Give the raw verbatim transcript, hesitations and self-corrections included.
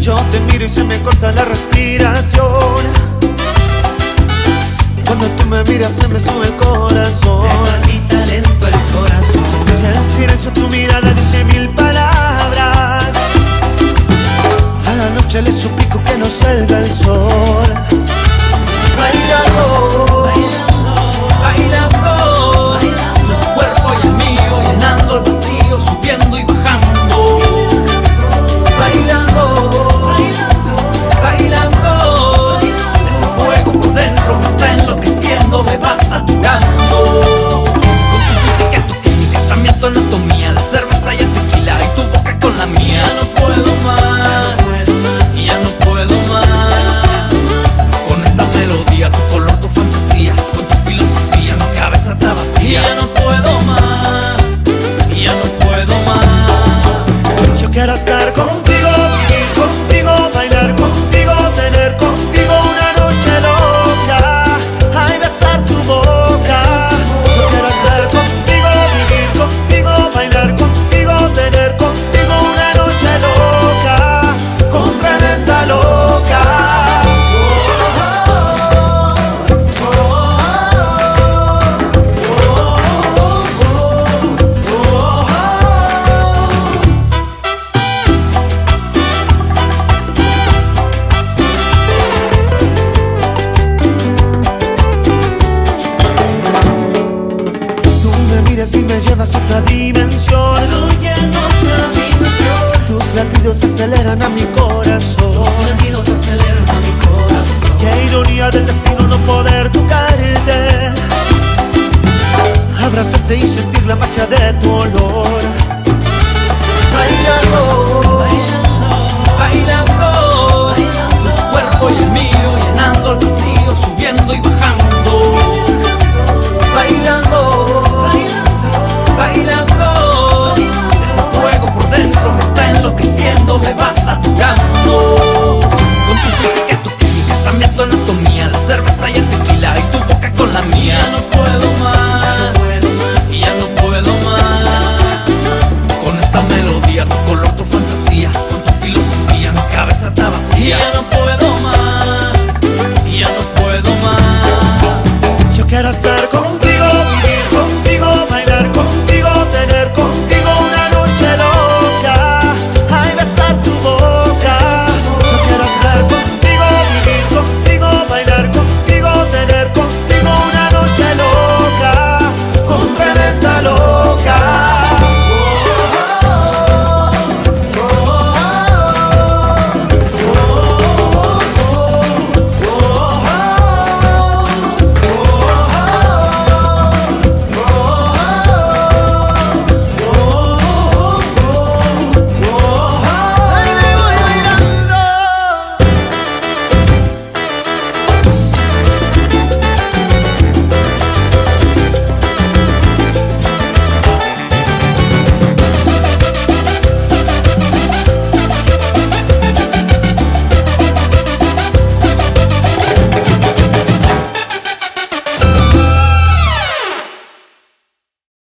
Yo te miro y se me corta la respiración. Cuando tú me miras se me sube el corazón. Te palpita lento el corazón. Y el silencio tu mirada dice mil palabras. A la noche le suplico que no salga el sol. Bailando, bailando, bailando, bailando. Tu cuerpo y el mío llenando el vacío, subiendo y bajando. Bailando, bailando, bailando. Ese fuego por dentro me está enloqueciendo, me va saturando. Con tu física, tu química, también tu anatomía, la cerveza y el tequila y tu boca con la mía. Ya no puedo más, ya no puedo más. Con esta melodía, tu color, tu fantasía, con tu filosofía, mi cabeza está vacía. Ya no puedo más, ya no puedo más. Yo quiero estar contigo, vivir contigo, bailar contigo, tener contigo una noche loca. Ay, besar tu boca. Yo quiero estar contigo, vivir contigo, bailar contigo, tener contigo una noche loca, con tremenda loca. Tú me miras y me llevas a otra dimensión. Estoy en otra dimensión. Tus latidos aceleran a mi corazón. Los latidos aceleran a mi corazón. Qué ironía del destino no poder tocarte, abrazarte y sentir la magia de tu olor.